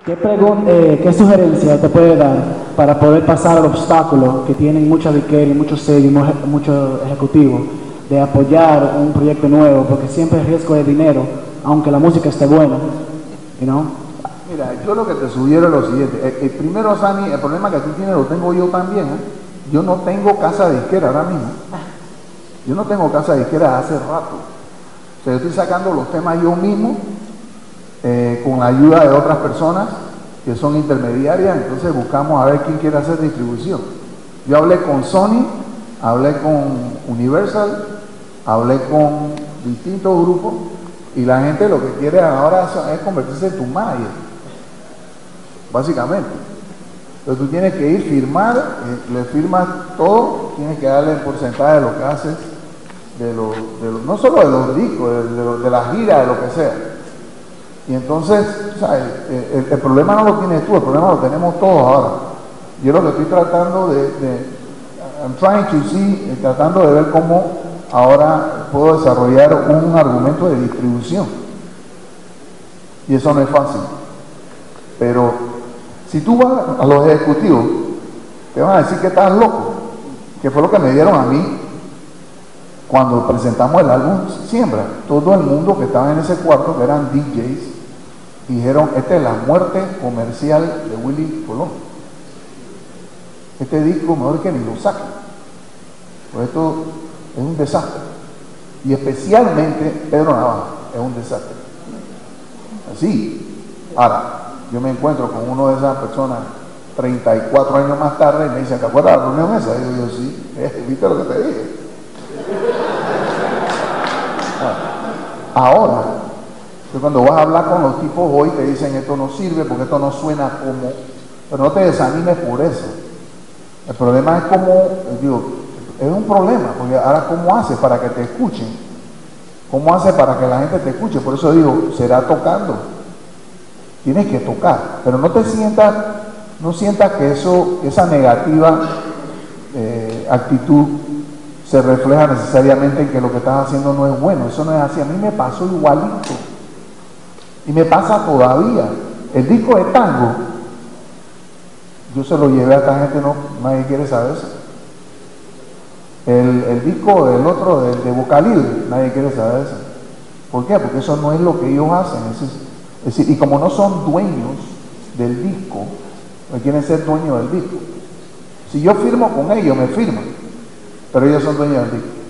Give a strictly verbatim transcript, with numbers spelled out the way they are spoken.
¿Qué, pregun- eh, ¿Qué sugerencia te puede dar para poder pasar al obstáculo que tienen muchas disqueras y muchos sellos, y muchos ejecutivos, de apoyar un proyecto nuevo? Porque siempre el riesgo de dinero, aunque la música esté buena, you know? Mira, yo lo que te sugiero es lo siguiente. El, el primero, Sani, el problema que tú tienes lo tengo yo también. ¿eh? Yo no tengo casa de disquera ahora mismo. Yo no tengo casa de disquera hace rato. O sea, yo estoy sacando los temas yo mismo, eh, con la ayuda de otras personas que son intermediarias. Entonces buscamos a ver quién quiere hacer distribución. Yo hablé con Sony, hablé con Universal, hablé con distintos grupos, y la gente lo que quiere ahora es convertirse en tu manager, básicamente. Entonces tú tienes que ir, firmar, eh, le firmas todo, tienes que darle el porcentaje de lo que haces, de lo, de lo, no solo de los discos, de, de, lo, de la gira, de lo que sea. Y entonces, ¿sabes? El, el, el problema no lo tienes tú, el problema lo tenemos todos ahora. Yo lo que estoy tratando de, de I'm trying to see, eh, tratando de ver cómo ahora puedo desarrollar un argumento de distribución. Y eso no es fácil. Pero si tú vas a los ejecutivos, te van a decir que estás loco, que fue lo que me dieron a mí cuando presentamos el álbum Siembra. Todo el mundo que estaba en ese cuarto, que eran D Js, dijeron: esta es la muerte comercial de Willy Colón. Este disco mejor que ni lo saquen, pues esto es un desastre. Y especialmente Pedro Navaja es un desastre. Así. Ahora, yo me encuentro con uno de esas personas treinta y cuatro años más tarde y me dice: ¿te acuerdas de la reunión esa? Y yo, yo sí, eh, ¿viste lo que te dije? Ahora, cuando vas a hablar con los tipos hoy, te dicen: esto no sirve porque esto no suena como... Pero no te desanimes por eso. El problema es como, digo, es un problema, porque ahora ¿cómo haces para que te escuchen? ¿Cómo haces para que la gente te escuche? Por eso digo, será tocando. Tienes que tocar, pero no te sientas, no sientas que eso, esa negativa eh, actitud se refleja necesariamente en que lo que estás haciendo no es bueno. Eso no es así. A mí me pasó igualito. Y me pasa todavía. El disco de tango, yo se lo llevé a esta gente, no, nadie quiere saber eso. El, el disco del otro, de, de Boca Libre, nadie quiere saber eso. ¿Por qué? Porque eso no es lo que ellos hacen. Es, es decir, y como no son dueños del disco, no quieren ser dueños del disco. Si yo firmo con ellos, me firman, pero ellos son dueños del disco.